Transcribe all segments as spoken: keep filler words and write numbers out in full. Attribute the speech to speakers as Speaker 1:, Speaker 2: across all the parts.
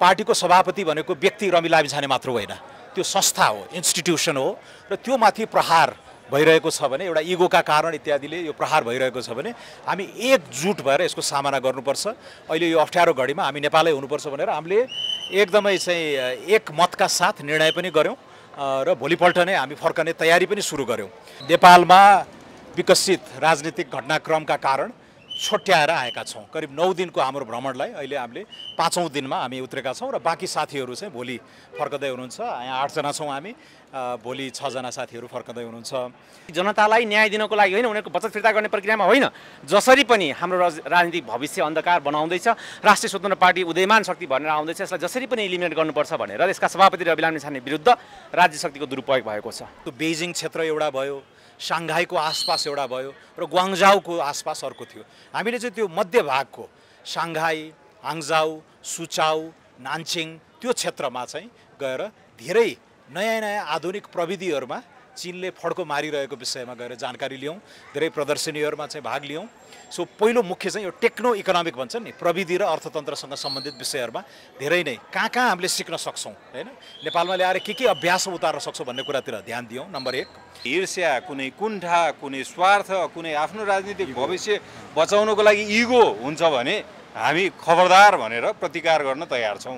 Speaker 1: पार्टीको सभापति भनेको व्यक्ति रवि लामिछाने मात्र होइन, त्यो संस्था हो, इन्स्टिट्युसन हो र त्यो माथि प्रहार भइरहेको छ भने, एउटा इगोका कारण इत्यादिले यो प्रहार भइरहेको छ भने हामी एकजुट भएर यसको सामना गर्नुपर्छ। अहिले यो अप्ठ्यारो घडीमा हामी नेपालै हुनुपर्छ भनेर हामीले एकदमै चाहिँ एक मतका साथ निर्णय पनि गऱ्यौँ र भोलिपल्ट नै हामी फर्कने तयारी पनि सुरु गऱ्यौँ। नेपालमा विकसित राजनीतिक घटनाक्रमका कारण छोट्याएर आएका छौँ। करिब नौ दिनको हाम्रो भ्रमणलाई अहिले हामीले पाँचौँ दिनमा हामी उत्रेका छौँ र बाँकी साथीहरू चाहिँ भोलि फर्कदै हुनुहुन्छ। यहाँ आठजना छौँ हामी, भोलि छजना साथीहरू फर्कदै हुनुहुन्छ।
Speaker 2: जनतालाई न्याय दिनको लागि होइन, उनीहरूको बचत फिर्ता गर्ने प्रक्रियामा होइन, जसरी पनि हाम्रो राजनीतिक भविष्य अन्धकार बनाउँदैछ, राष्ट्रिय स्वतन्त्र पार्टी उदयमान शक्ति भनेर आउँदैछ, यसलाई जसरी पनि इलिमिनेट गर्नुपर्छ भनेर यसका सभापति रवि लामिछाने विरुद्ध राज्य शक्तिको दुरुपयोग भएको छ।
Speaker 1: त्यो बेजिङ क्षेत्र एउटा भयो, साङ्घाईको आसपास एउटा भयो र ग्वाङ्जाउको आसपास अर्को थियो। हामीले चाहिँ त्यो मध्यभागको साङ्घाई, हाङजाउ, सुचाउ, नानचिङ त्यो क्षेत्रमा चाहिँ गएर धेरै नयाँ नयाँ आधुनिक प्रविधिहरूमा चीनले फड्को मारिरहेको विषयमा गएर जानकारी लियौँ, धेरै प्रदर्शनीहरूमा चाहिँ भाग लियौँ। सो पहिलो मुख्य चाहिँ यो टेक्नो इकोनोमिक भन्छ नि, प्रविधि र अर्थतन्त्रसँग सम्बन्धित विषयहरूमा धेरै नै कहाँ कहाँ हामीले सिक्न सक्छौँ होइन, नेपालमा ल्याएर के के अभ्यास उतार्न सक्छौँ भन्ने कुरातिर ध्यान दियौँ। नम्बर एक,
Speaker 3: ईर्ष्या, कुनै कुण्ठा, कुनै स्वार्थ, कुनै आफ्नो राजनीतिक भविष्य बचाउनको लागि इगो हुन्छ भने हामी खबरदार भनेर प्रतिकार गर्न तयार छौँ।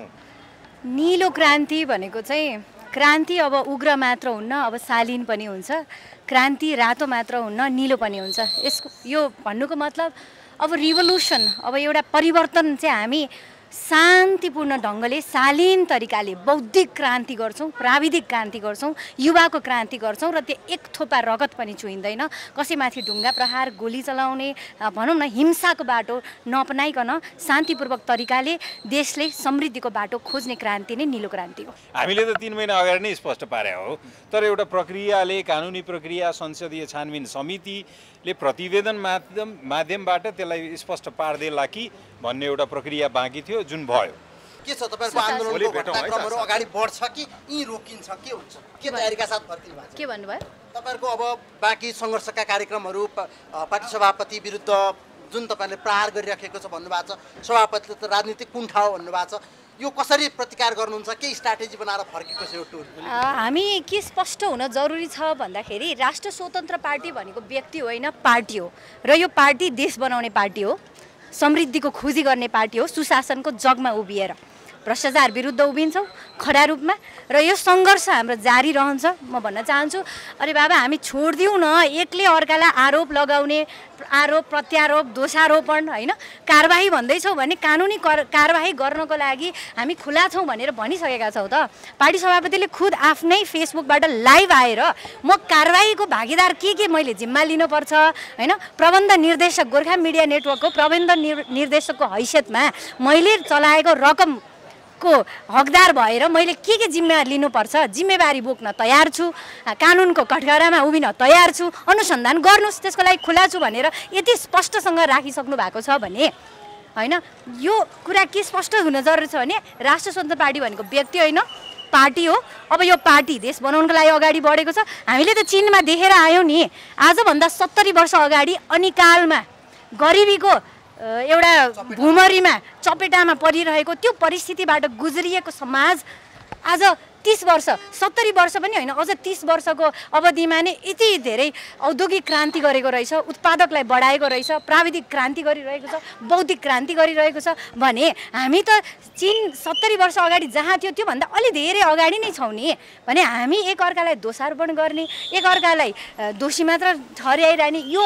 Speaker 4: नीलो क्रान्ति भनेको चाहिँ क्रान्ति अब उग्र मात्र हुन्न, अब शालीन पनि हुन्छ। क्रान्ति रातो मात्र हुन्न, नीलो पनि हुन्छ। यसको यो भन्नुको मतलब अब रिभोल्युसन, अब एउटा परिवर्तन चाहिँ हामी शान्तिपूर्ण ढङ्गले शालीन तरिकाले बौद्धिक क्रान्ति गर्छौँ, प्राविधिक क्रान्ति गर्छौँ, युवाको क्रान्ति गर्छौँ र त्यो एक थोपा रगत पनि छुइँदैन। कसैमाथि ढुङ्गा प्रहार, गोली चलाउने, भनौँ न हिंसाको बाटो नअपनाइकन शान्तिपूर्वक तरिकाले देशले समृद्धिको बाटो खोज्ने क्रान्ति नै नीलो क्रान्ति हो।
Speaker 3: हामीले त तीन महिना अगाडि नै स्पष्ट पारे हो, तर एउटा प्रक्रियाले, कानुनी प्रक्रिया, संसदीय छानबिन समितिले प्रतिवेदन माध्यम माध्यमबाट त्यसलाई स्पष्ट पार्देला कि भन्ने एउटा प्रक्रिया बाँकी थियो, जुन भयो।
Speaker 5: के छ तपाईहरुको आन्दोलनको घटनाक्रमहरु अगाडि बढ्छ कि यी रोकिन्छ, के हुन्छ, के तयारीका साथ फर्किनु भएको छ?
Speaker 4: के भन्नुभयो?
Speaker 5: तपाईहरुको अब बाँकी संघर्षका कार्यक्रमहरु, पार्टी सभापति विरुद्ध जुन तपाईले प्रहार गरिराखेको छ भन्नुभएको छ, सभापतिले त राजनीतिक कुण्ठा हो भन्नुभएको छ, यो कसरी प्रतिकार गर्नुहुन्छ, के स्ट्र्याटेजी बनाएर फर्केको छ यो टुर?
Speaker 4: हामी के स्पष्ट हुन जरुरी छ भन्दाखेरि राष्ट्र स्वतन्त्र पार्टी भनेको व्यक्ति होइन, पार्टी हो र यो पार्टी देश बनाउने पार्टी हो, समृद्धिको खोजी गर्ने पार्टी हो। सुशासनको जगमा उभिएर भ्रष्टाचार विरुद्ध उभिन्छौँ खडा रूपमा र यो सङ्घर्ष हाम्रो जारी रहन्छ। म भन्न चाहन्छु, अरे बाबा हामी छोडिदिउँ न एकले अर्कालाई आरोप लगाउने, आरोप प्रत्यारोप, दोषारोपण होइन, कारबाही भन्दैछौँ भने कानुनी कारबाही गर्नको लागि हामी खुला छौँ भनेर भनिसकेका छौँ त। पार्टी सभापतिले खुद आफ्नै फेसबुकबाट लाइभ आएर म कारबाहीको भागीदार के के मैले जिम्मा लिनुपर्छ होइन, प्रबन्ध निर्देशक गोर्खा मिडिया नेटवर्कको प्रबन्ध निर्देशकको हैसियतमा मैले चलाएको रकम को हकदार भएर मैले के के जिम्मा लिनुपर्छ, जिम्मेवारी बोक्न तयार छु, कानुनको कठघरामा उभिन तयार छु, अनुसन्धान गर्नुहोस्, त्यसको लागि खुला छु भनेर यति स्पष्टसँग राखिसक्नु भएको छ भने होइन, यो कुरा के स्पष्ट हुन जरुरी छ भने राष्ट्र स्वतन्त्र पार्टी भनेको व्यक्ति होइन, पार्टी हो। अब यो पार्टी देश बनाउनको लागि अगाडि बढेको छ। हामीले त चीनमा देखेर आयौँ नि, आजभन्दा सत्तरी वर्ष अगाडि अनिकालमा गरिबीको एउटा भुमरीमा चपेटामा परिरहेको त्यो परिस्थितिबाट गुज्रिएको समाज आज तीस वर्ष, सत्तरी वर्ष पनि होइन, अझ तीस वर्षको अवधिमा नै यति धेरै औद्योगिक क्रान्ति गरेको रहेछ, उत्पादकलाई बढाएको रहेछ, प्राविधिक क्रान्ति गरिरहेको छ, बौद्धिक क्रान्ति गरिरहेको छ भने हामी त चीन सत्तरी वर्ष अगाडि जहाँ थियो त्योभन्दा अलि धेरै अगाडि नै छौँ नि भने हामी एकअर्कालाई दोषारोपण गर्ने, एकअर्कालाई दोषी मात्र ठहर्याइरहने, यो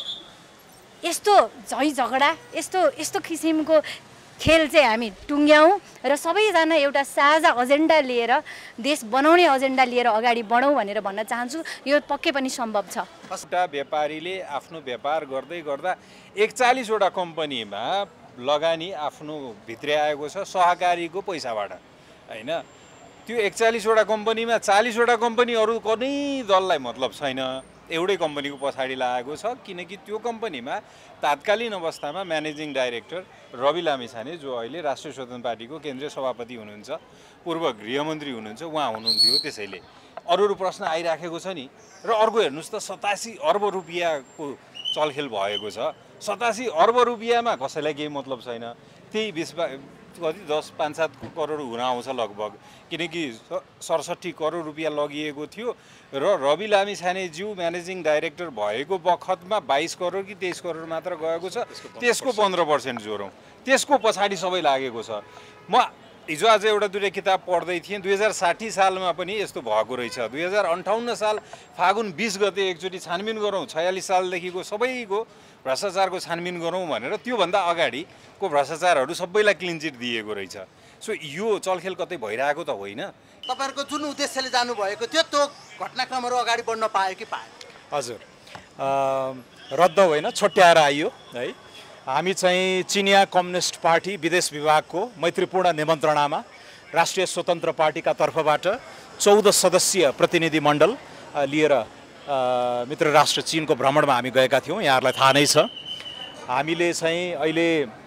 Speaker 4: यस्तो झै झगडा, यस्तो यस्तो किसिमको खेल चाहिँ हामी टुङ्ग्याउँ र सबैजना एउटा साझा एजेन्डा लिएर, देश बनाउने एजेन्डा लिएर अगाडि बढौँ भनेर भन्न चाहन्छु। यो पक्कै पनि सम्भव छ।
Speaker 3: एउटा व्यापारीले आफ्नो व्यापार गर्दै गर्दा एकचालिसवटा कम्पनीमा लगानी आफ्नो भित्रै आएको छ सहकारीको पैसाबाट होइन। त्यो एकचालिसवटा कम्पनीमा चालिसवटा कम्पनी अरू कुनै दललाई मतलब छैन, एउटै कम्पनीको पछाडि लागेको छ, किनकि त्यो कम्पनीमा तात्कालीन अवस्थामा म्यानेजिङ डाइरेक्टर रवि लामिछाने जो अहिले राष्ट्रिय स्वतन्त्र पार्टीको केन्द्रीय सभापति हुनुहुन्छ, पूर्व गृहमन्त्री हुनुहुन्छ, उहाँ हुनुहुन्थ्यो। त्यसैले अरू अरू प्रश्न आइराखेको छ नि। र अर्को हेर्नुहोस् त, सतासी अर्ब रुपियाँको चलखेल भएको छ। सतासी अर्ब रुपियाँमा कसैलाई केही मतलब छैन। त्यही बिचमा कति दस पाँच सात करोड हुन आउँछ लगभग, किनकि सडसठी करोड रुपियाँ लगिएको थियो र रवि लामिछानेज्यू म्यानेजिङ डाइरेक्टर भएको बखतमा बाइस करोड कि तेइस करोड मात्र गएको छ। त्यसको पन्ध्र पर्सेन्ट जोरौँ, त्यसको पछाडि सबै लागेको छ। म हिजो आज एउटा दुईवटा किताब पढ्दै थिएँ, दुई हजार साठी सालमा पनि यस्तो भएको रहेछ। दुई हजार अन्ठाउन्न साल फागुन बिस गते एकचोटि छानबिन गरौँ, छयालिस सालदेखिको सबैको भ्रष्टाचारको छानबिन गरौँ भनेर त्योभन्दा अगाडिको भ्रष्टाचारहरू सबैलाई क्लिन चिट दिएको रहेछ। सो यो चलखेल कतै भइरहेको त होइन।
Speaker 5: तपाईँहरूको जुन उद्देश्यले जानुभएको थियो त्यो घटनाक्रमहरू अगाडि बढ्न पायो कि पायो?
Speaker 1: हजुर, रद्द होइन, छोट्याएर आइयो है। हामी चाहिँ चिनिया कम्युनिस्ट पार्टी विदेश विभागको मैत्रीपूर्ण निमन्त्रणामा राष्ट्रिय स्वतन्त्र पार्टीका तर्फबाट चौध सदस्यीय प्रतिनिधि मण्डल लिएर मित्र राष्ट्र चीनको भ्रमणमा हामी गएका थियौँ। यहाँहरूलाई थाहा नै छ। हामीले चाहिँ अहिले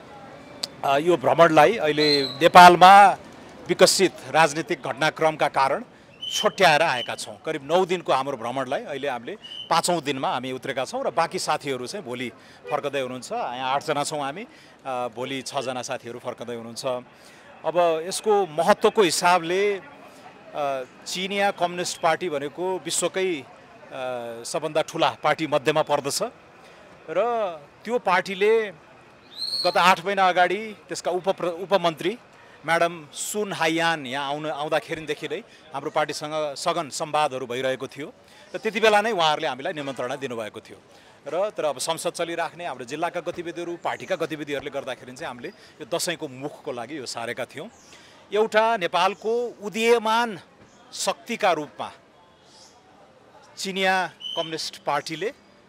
Speaker 1: यो भ्रमणलाई अहिले नेपालमा विकसित राजनीतिक घटनाक्रमका कारण छोट्याएर आएका छौँ। करिब नौ दिनको हाम्रो भ्रमणलाई अहिले हामीले पाँचौँ दिनमा हामी उत्रेका छौँ र बाँकी साथीहरू चाहिँ भोलि फर्कँदै हुनुहुन्छ। यहाँ आठजना छौँ हामी, भोलि छजना साथीहरू फर्कँदै हुनुहुन्छ। अब यसको महत्त्वको हिसाबले चिनिया कम्युनिस्ट पार्टी भनेको विश्वकै सबभन्दा ठुला पार्टी मध्येमा पर्दछ र त्यो पार्टीले गत आठ महिना अगाडि त्यसका उप उपमन्त्री म्याडम सुन हाइयान यहाँ आउनु आउँदाखेरिदेखि नै हाम्रो पार्टीसँग सघन संवादहरू भइरहेको थियो र त्यति बेला नै उहाँहरूले हामीलाई निमन्त्रणा दिनुभएको थियो र तर अब संसद चलिराख्ने हाम्रो जिल्लाका गतिविधिहरू पार्टीका गतिविधिहरूले गर्दाखेरि चाहिँ हामीले यो दसैँको मुखको लागि यो सारेका थियौँ। एउटा नेपालको उदीयमान शक्तिका रूपमा चिनिया कम्युनिस्ट पार्टीले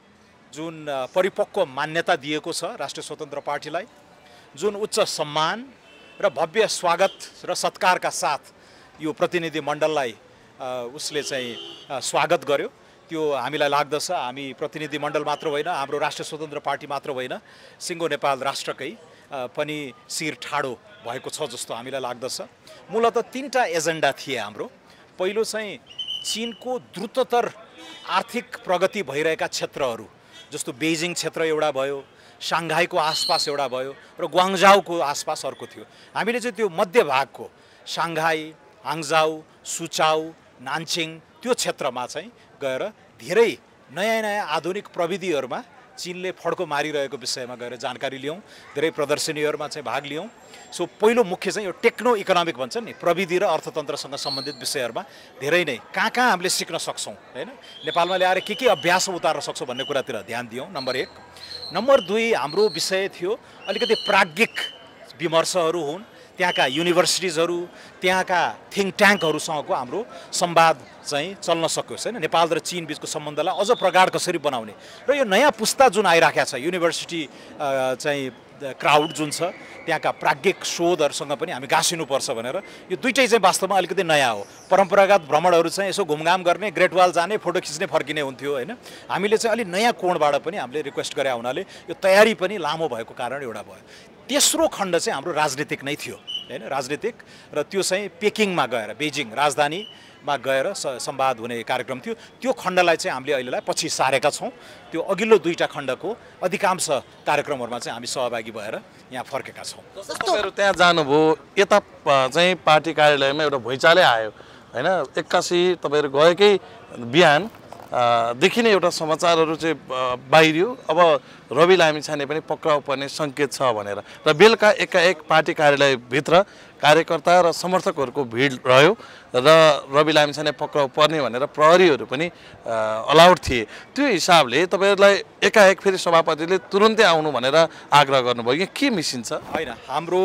Speaker 1: जुन परिपक्व मान्यता दिएको छ राष्ट्रिय स्वतन्त्र पार्टीलाई, जुन उच्च सम्मान र भव्य स्वागत र सत्कारका साथ यो प्रतिनिधि मण्डललाई उसले चाहिँ स्वागत गर्यो, त्यो हामीलाई लाग्दछ हामी प्रतिनिधि मण्डल मात्र होइन, हाम्रो राष्ट्रिय स्वतन्त्र पार्टी मात्र होइन, सिङ्गो नेपाल राष्ट्रकै पनि शिर ठाडो भएको छ जस्तो हामीलाई लाग्दछ। मूलतः तीनटा एजेन्डा थिए हाम्रो। पहिलो चाहिँ चीनको द्रुततर आर्थिक प्रगति भइरहेका क्षेत्रहरू जस्तो बेजिङ क्षेत्र एउटा भयो, साङ्घाईको आसपास एउटा भयो र ग्वाङ्जाउको आसपास अर्को थियो। हामीले चाहिँ त्यो मध्य भागको साङ्घाई, हाङजाउ, सुचाउ, नानचिङ त्यो क्षेत्रमा चाहिँ गएर धेरै नयाँ नयाँ आधुनिक प्रविधिहरूमा चीनले फड्को मारिरहेको विषयमा गएर जानकारी लियौँ, धेरै प्रदर्शनीहरूमा चाहिँ भाग लियौँ। सो पहिलो मुख्य चाहिँ यो टेक्नो इकोनोमिक भन्छ नि, प्रविधि र अर्थतन्त्रसँग सम्बन्धित विषयहरूमा धेरै नै कहाँ कहाँ हामीले सिक्न सक्छौँ होइन, नेपालमा ल्याएर के के अभ्यास उतार्न सक्छौँ भन्ने कुरातिर ध्यान दियौँ, नम्बर एक। नम्बर दुई, हाम्रो विषय थियो अलिकति प्राज्ञिक विमर्शहरू हुन्, त्यहाँका युनिभर्सिटिजहरू, त्यहाँका थिङ्क ट्याङ्कहरूसँगको हाम्रो संवाद चाहिँ चल्न सकोस् होइन, नेपाल र चीन बिचको सम्बन्धलाई अझ प्रगाढ कसरी बनाउने र यो नयाँ पुस्ता जुन आइराखेको छ युनिभर्सिटी चाहिँ क्राउड जुन छ त्यहाँका प्राज्ञिक शोधहरूसँग पनि हामी गाँसिनुपर्छ भनेर यो दुइटै चाहिँ वास्तवमा अलिकति नयाँ हो। परम्परागत भ्रमणहरू चाहिँ यसो घुमघाम गर्ने, ग्रेट वाल जाने, फोटो खिच्ने, फर्किने हुन्थ्यो होइन, हामीले चाहिँ अलिक नयाँ कोणबाट पनि हामीले रिक्वेस्ट गरे हुनाले यो तयारी पनि लामो भएको कारण एउटा भयो। तेस्रो खण्ड चाहिँ हाम्रो राजनीतिक नै थियो होइन, राजनीतिक र त्यो चाहिँ पेकिङमा गएर बेजिङ राजधानीमा गएर संवाद हुने कार्यक्रम थियो। त्यो खण्डलाई चाहिँ हामीले अहिलेलाई पछि सारेका छौँ। त्यो अघिल्लो दुईवटा खण्डको अधिकांश कार्यक्रमहरूमा चाहिँ हामी सहभागी भएर यहाँ फर्केका छौँ।
Speaker 6: तपाईँहरू त्यहाँ जानुभयो, यता चाहिँ पार्टी कार्यालयमा एउटा भुइँचालै आयो होइन, एक्कासी तपाईँहरू गएकै बिहान देखि नै एउटा समाचारहरू चाहिँ बाहिरियो, अब रवि लामिछाने पनि पक्राउ पर्ने सङ्केत छ भनेर, र बेलुका एकाएक पार्टी कार्यालयभित्र कार्यकर्ता र समर्थकहरूको भिड रह्यो र रवि लामिछाने पक्राउ पर्ने भनेर प्रहरीहरू पनि अलाउड थिए। त्यो हिसाबले तपाईँहरूलाई एकाएक फेरि सभापतिले तुरुन्तै आउनु भनेर आग्रह गर्नुभयो, के मिसिन्छ?
Speaker 1: होइन, हाम्रो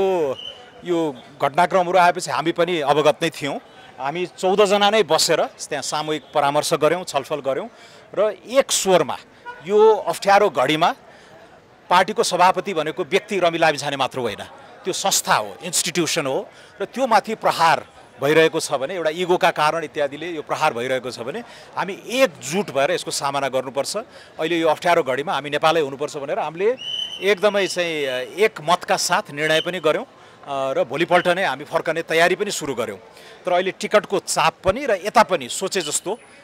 Speaker 1: यो घटनाक्रमहरू आएपछि हामी पनि अवगत नै थियौँ। हामी चौधजना नै बसेर त्यहाँ सामूहिक परामर्श गऱ्यौँ, छलफल गऱ्यौँ र एक स्वरमा यो अप्ठ्यारो घडीमा पार्टीको सभापति भनेको व्यक्ति रवि लामिछाने मात्र होइन, त्यो संस्था हो, इन्स्टिट्युसन हो र त्यो माथि प्रहार भइरहेको छ भने, एउटा इगोका कारण इत्यादिले यो प्रहार भइरहेको छ भने हामी एकजुट भएर यसको सामना गर्नुपर्छ। अहिले यो अप्ठ्यारो घडीमा हामी नेपालै हुनुपर्छ भनेर हामीले एकदमै चाहिँ एक मतका साथ निर्णय पनि गऱ्यौँ र भोलिपल्ट नै हामी फर्कने तयारी पनि सुरु गऱ्यौँ। तर अहिले टिकटको चाप पनि र यता पनि सोचे जस्तो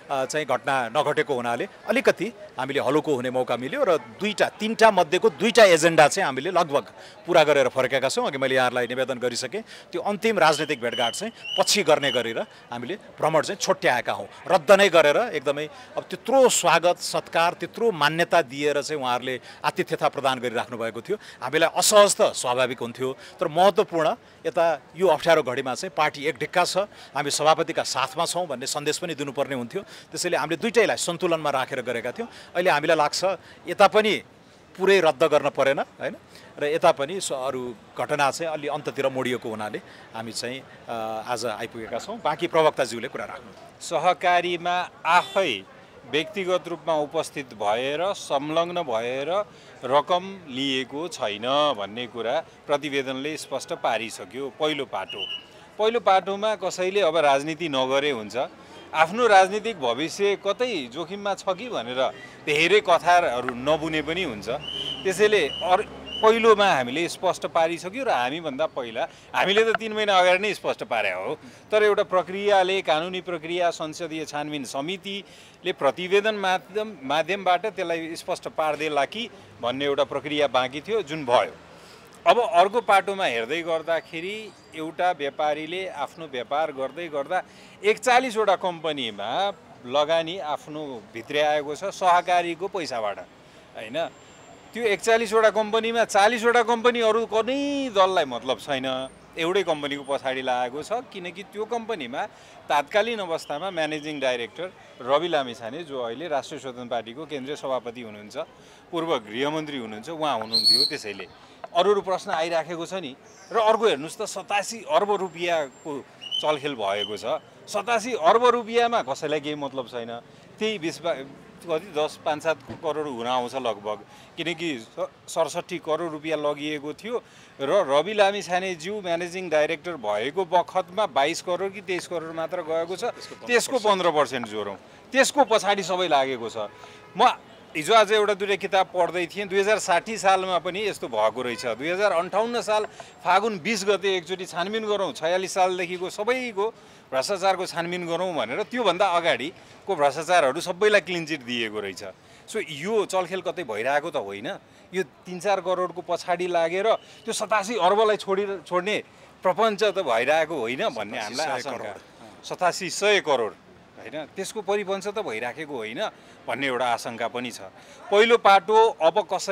Speaker 1: चाहिँ घटना नघटेको हुनाले अलिकति हामीले हलोको हुने मौका मिल्यो र दुईवटा तिनवटा मध्येको दुईवटा एजेन्डा चाहिँ हामीले लगभग पुरा गरेर फर्केका छौँ। अघि मैले यहाँहरूलाई निवेदन गरिसकेँ, त्यो अन्तिम राजनीतिक भेटघाट चाहिँ पछि गर्ने गरेर हामीले भ्रमण चाहिँ छोट्याएका हौँ, रद्द नै गरेर एकदमै अब त्यत्रो स्वागत सत्कार त्यत्रो मान्यता दिएर चाहिँ उहाँहरूले आतिथ्यता प्रदान गरिराख्नु भएको थियो। हामीलाई असहज त स्वाभाविक हुन्थ्यो, तर महत्त्वपूर्ण यता यो अप्ठ्यारो घडीमा चाहिँ पार्टी एक ढिक्का छ, हामी सभापतिका साथमा छौँ भन्ने सन्देश पनि दिनुपर्ने हुन्थ्यो। त्यसैले हामीले दुईटैलाई सन्तुलनमा राखेर गरेका थियौँ। अहिले हामीलाई लाग्छ यता पनि पुरै रद्द गर्न परेन हैन, र यता पनि अरू घटना चाहिँ अलि अन्ततिर मोडिएको हुनाले हामी चाहिँ आज आइपुगेका छौँ। बाँकी प्रवक्ताज्यूले कुरा राख्नु।
Speaker 3: सहकारीमा आफै व्यक्तिगत रूपमा उपस्थित भएर संलग्न भएर रकम लिएको छैन भन्ने कुरा प्रतिवेदनले स्पष्ट पारिसक्यो। पहिलो पाटो पहिलो पाटोमा कसैले अब राजनीति नगरे हुन्छ, आफ्नो राजनीतिक भविष्य कतै जोखिममा छ कि भनेर धेरै कथाहरू नबुने पनि हुन्छ। त्यसैले अरू पहिलोमा हामीले स्पष्ट पारिसक्यो र हामीभन्दा पहिला हामीले त तीन महिना अगाडि नै स्पष्ट पारे हो, तर एउटा प्रक्रियाले कानुनी प्रक्रिया संसदीय छानबिन समितिले प्रतिवेदन माध्यम माध्यमबाट त्यसलाई स्पष्ट पार्देला कि भन्ने एउटा प्रक्रिया बाँकी थियो, जुन भयो। अब अर्को पाटोमा हेर्दै गर्दाखेरि एउटा व्यापारीले आफ्नो व्यापार गर्दै गर्दा एकचालिसवटा कम्पनीमा लगानी आफ्नो भित्रै आएको छ सहकारीको पैसाबाट हैन। त्यो एकचालिसवटा कम्पनीमा चालिसवटा कम्पनी अरू कुनै दललाई मतलब छैन, एउटै कम्पनीको पछाडि लागेको छ, किनकि त्यो कम्पनीमा तात्कालीन अवस्थामा म्यानेजिङ डाइरेक्टर रवि लामिछाने जो अहिले राष्ट्रिय स्वतन्त्र पार्टीको केन्द्रीय सभापति हुनुहुन्छ, पूर्व गृहमन्त्री हुनुहुन्छ, उहाँ हुनुहुन्थ्यो। त्यसैले अरू अरू प्रश्न आइराखेको छ नि। र अर्को हेर्नुहोस् त सतासी अर्ब रुपियाँको चलखेल भएको छ। सतासी अर्ब रुपियाँमा कसैलाई केही मतलब छैन। त्यही बिस कति दस पाँच सात करोड हुन आउँछ लगभग, किनकि सडसठी करोड रुपियाँ लगिएको थियो र रवि लामिछानेज्यू म्यानेजिङ डाइरेक्टर भएको बखतमा बाइस करोड कि तेइस करोड मात्र गएको छ। त्यसको पन्ध्र पर्सेन्ट जोरौँ, त्यसको पछाडि सबै लागेको छ। म हिजो आज एउटा दुईवटा किताब पढ्दै थिएँ, दुई हजार साठी सालमा पनि यस्तो भएको रहेछ। दुई हजार अन्ठाउन्न साल फागुन बिस गते एकचोटि छानबिन गरौँ, छयालिस सालदेखिको सबैको भ्रष्टाचारको छानबिन गरौँ भनेर त्योभन्दा अगाडिको भ्रष्टाचारहरू सबैलाई क्लिन चिट दिएको रहेछ। सो यो चलखेल कतै भइरहेको त होइन, यो तिन चार करोडको पछाडि लागेर त्यो सतासी अर्बलाई छोडि छोड्ने प्रपञ्च त भइरहेको होइन भन्ने हामीलाई आशंका। सतासी सय करोड होइन, त्यसको परिपञ्च त भइराखेको होइन भन्ने एउटा आशंका पनि छ। पहिलो पाटो अब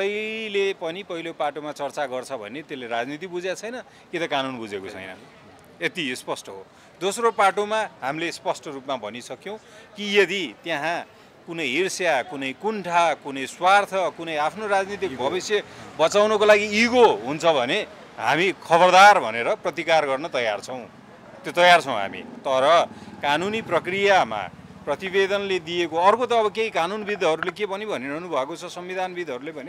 Speaker 3: कसैले पनि पहिलो पाटोमा चर्चा गर्छ भने त्यसले राजनीति बुझेको छैन कि त कानुन बुझेको छैन, यति स्पष्ट हो। दोस्रो पाटोमा हामीले स्पष्ट रूपमा भनिसक्यौँ कि यदि त्यहाँ कुनै ईर्ष्या, कुनै कुण्ठा, कुनै स्वार्थ, कुनै आफ्नो राजनीतिक भविष्य बचाउनको लागि इगो हुन्छ भने हामी खबरदार भनेर प्रतिकार गर्न तयार छौँ, त्यो तयार छौँ हामी। तर कानुनी प्रक्रियामा प्रतिवेदनले दिएको अर्को त अब केही कानुनविदहरूले के पनि भनिरहनु भएको छ, संविधानविदहरूले भने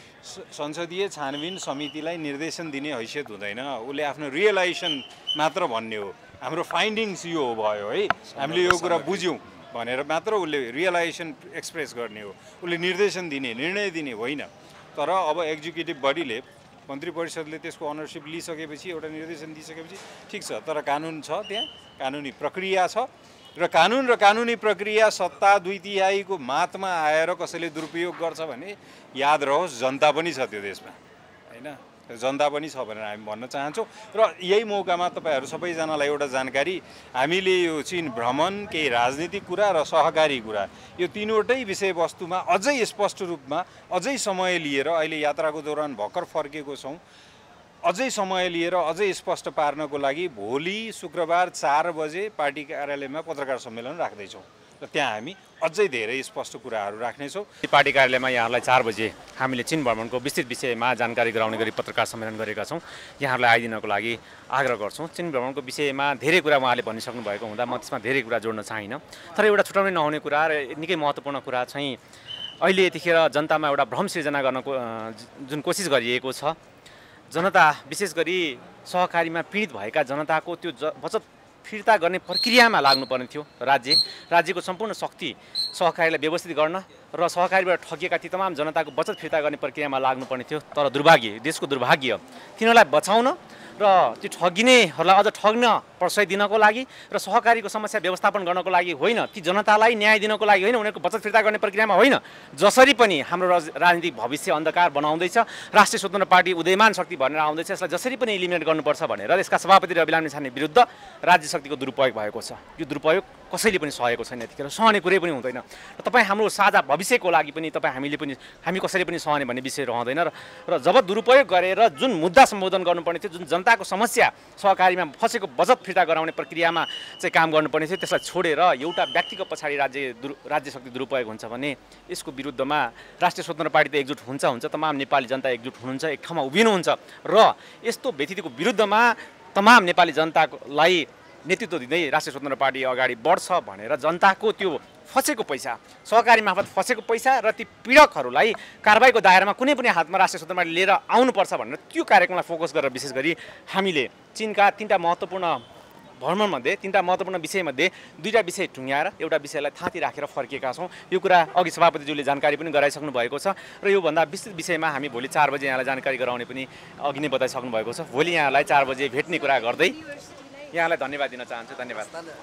Speaker 3: संसदीय छानबिन समितिलाई निर्देशन दिने हैसियत हुँदैन, उसले आफ्नो रियलाइजेसन मात्र भन्ने हो। हाम्रो फाइन्डिङ्स यो भयो है, हामीले यो कुरा बुझ्यौँ भनेर मात्र उसले रियलाइजेसन एक्सप्रेस गर्ने हो, उसले निर्देशन दिने निर्णय दिने होइन। तर अब एक्जिक्युटिभ बडीले मन्त्री परिषदले त्यसको अनरसिप लिइसकेपछि एउटा निर्देशन दिइसकेपछि ठिक छ, तर कानुन छ, त्यहाँ कानुनी प्रक्रिया छ र कानुन र कानुनी प्रक्रिया सत्ता दुई तिहाईको मातमा आएर कसैले दुरुपयोग गर्छ भने याद रहोस् जनता पनि छ त्यो देशमा हैन, जनता पनि छ भनेर हामी भन्न चाहन्छौँ। र यही मौकामा तपाईँहरू सबैजनालाई एउटा जानकारी, हामीले यो चीन भ्रमण, केही राजनीतिक कुरा र सहकारी कुरा, यो तीनवटै विषयवस्तुमा अझै स्पष्ट रूपमा अझै समय लिएर अहिले यात्राको दौरान भर्खर फर्केको छौँ, अझै समय लिएर अझै स्पष्ट पार्नको लागि भोलि शुक्रबार चार बजे पार्टी कार्यालयमा पत्रकार सम्मेलन राख्दैछौँ र त्यहाँ हामी अझै धेरै स्पष्ट कुराहरू राख्नेछौँ।
Speaker 2: पार्टी कार्यालयमा यहाँहरूलाई चार बजे हामीले चीन भ्रमणको विस्तृत विषयमा जानकारी गराउने गरी पत्रकार सम्मेलन गरेका छौँ, यहाँहरूलाई आइदिनको लागि आग्रह गर्छौँ। चीन भ्रमणको विषयमा धेरै कुरा उहाँले भनिसक्नु भएको हुँदा म त्यसमा धेरै कुरा जोड्न चाहिनँ, तर एउटा छुटाउनै नहुने कुरा र निकै महत्त्वपूर्ण कुरा चाहिँ अहिले यतिखेर जनतामा एउटा भ्रम सिर्जना गर्नको जुन कोसिस गरिएको छ, जनता विशेष गरी सहकारीमा पीडित भएका जनताको त्यो ज बचत फिर्ता गर्ने प्रक्रियामा लाग्नुपर्ने थियो। राज्य राज्यको सम्पूर्ण शक्ति सहकारीलाई व्यवस्थित गर्न र सहकारीबाट ठगिएका ती तमाम जनताको बचत फिर्ता गर्ने प्रक्रियामा लाग्नुपर्ने थियो। तर दुर्भाग्य, देशको दुर्भाग्य, तिनीहरूलाई बचाउन र त्यो ठगिनेहरूलाई अझ ठग्न प्रशय दिनको लागि र सहकारीको समस्या व्यवस्थापन गर्नको लागि होइन, ती जनतालाई न्याय दिनको लागि होइन, उनीहरूको बचत फिर्ता गर्ने प्रक्रियामा होइन। जसरी पनि हाम्रो राजनीतिक भविष्य अन्धकार बनाउँदैछ, राष्ट्रिय स्वतन्त्र पार्टी उदयमान शक्ति भनेर आउँदैछ, यसलाई जसरी पनि इलिमिनेट गर्नुपर्छ भनेर यसका सभापति रवि लामिछाने विरुद्ध राज्य शक्तिको दुरुपयोग भएको छ। यो दुरुपयोग कसैले पनि सहेको छैन, यतिखेर सहने कुरै पनि हुँदैन। र तपाईँ हाम्रो साझा भविष्यको लागि पनि तपाईँ हामीले पनि हामी कसैले पनि सहने भन्ने विषय रहँदैन। र र जब दुरुपयोग गरेर जुन मुद्दा सम्बोधन गर्नुपर्ने थियो, जुन जनताको समस्या सहकारीमा फसेको बचत फिर्ता गराउने प्रक्रियामा चाहिँ काम गर्नुपर्ने थियो, त्यसलाई छोडेर एउटा व्यक्तिको पछाडि राज्य दुरु राज्य शक्ति दुरुपयोग हुन्छ भने यसको विरुद्धमा राष्ट्रिय स्वतन्त्र पार्टी त एकजुट हुन्छ हुन्छ तमाम नेपाली जनता एकजुट हुनुहुन्छ, एक ठाउँमा उभिनुहुन्छ र यस्तो व्यतिथिको विरुद्धमा तमाम नेपाली जनतालाई नेतृत्व दिँदै राष्ट्रिय स्वतन्त्र पार्टी अगाडि बढ्छ भनेर जनताको त्यो फसेको पैसा, सहकारी मार्फत फसेको पैसा र ती पीडकहरूलाई कारबाहीको दायरामा कुनै पनि हातमा राष्ट्रिय स्वतन्त्र पार्टी लिएर आउनुपर्छ भनेर त्यो कार्यक्रमलाई फोकस गरेर विशेष गरी हामीले चीनका तीनटा महत्त्वपूर्ण भ्रमणमध्ये तीनटा महत्त्वपूर्ण विषयमध्ये दुईवटा विषय टुङ्ग्याएर एउटा विषयलाई थाँती राखेर फर्किएका छौँ। यो कुरा अघि सभापतिज्यूले जानकारी पनि गराइसक्नु भएको छ र योभन्दा विस्तृत विषयमा हामी भोलि चार बजे यहाँलाई जानकारी गराउने पनि अघि नै बताइसक्नु भएको छ। भोलि यहाँलाई चार बजे भेट्ने कुरा गर्दै यहाँलाई धन्यवाद दिन चाहन्छु। धन्यवाद।